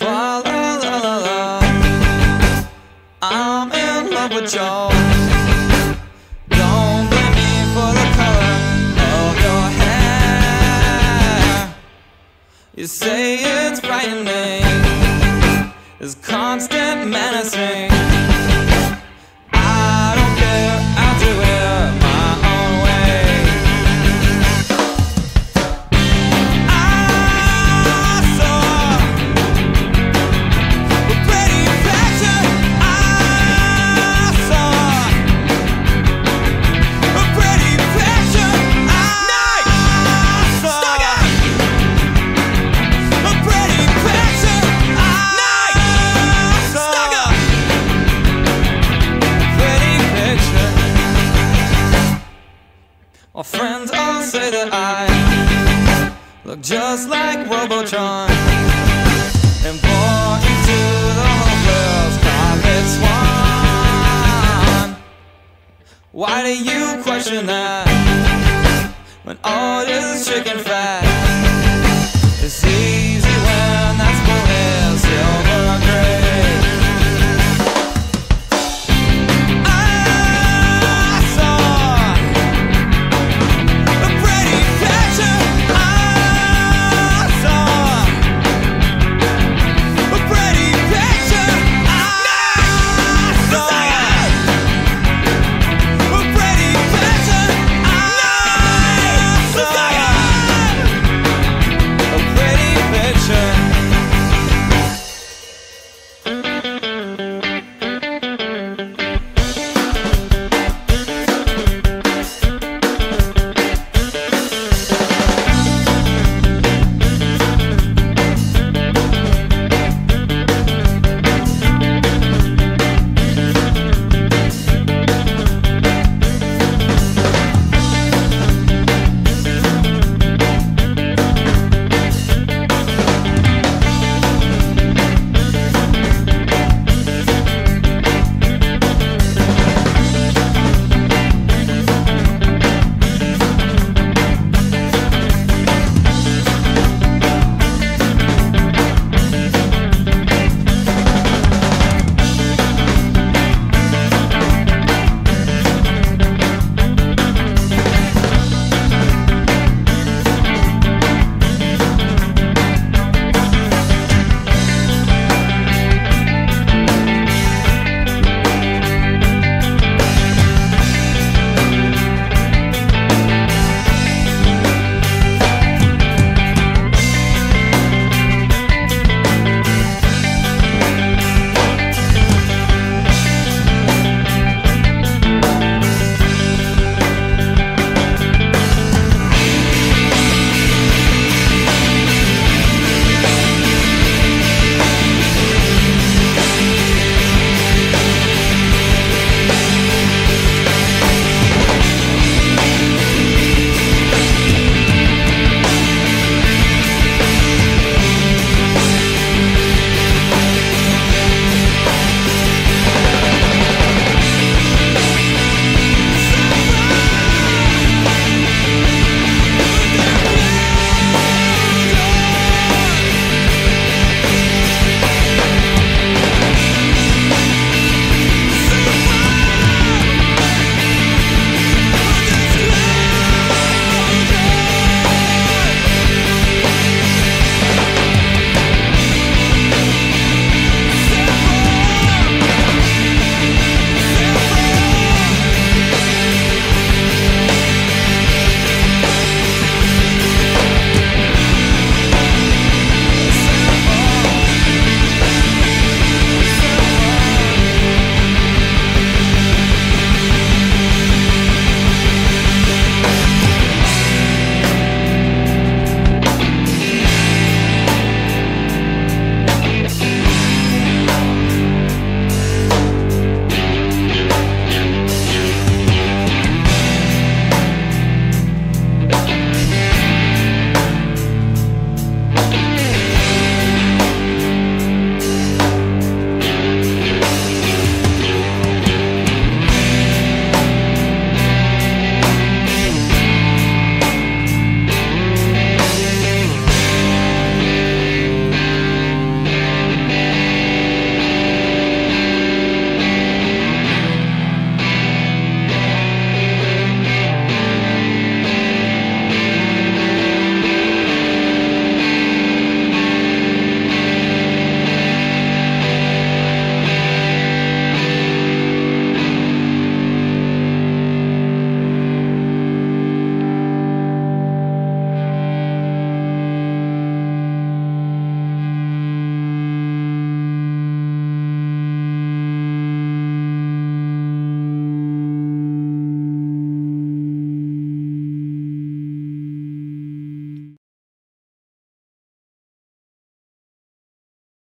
Fa la la la la. I'm in love with y'all. Don't blame me for the color of your hair. You say it's frightening, this constant menacing. I don't care, I'll do it my own way. I saw a pretty picture. I saw a pretty picture. I saw a pretty picture. I saw a pretty picture. My friends all say that I look just like Robotron, important to the hopeless carpet swan. Why do you question that when all is chicken fat?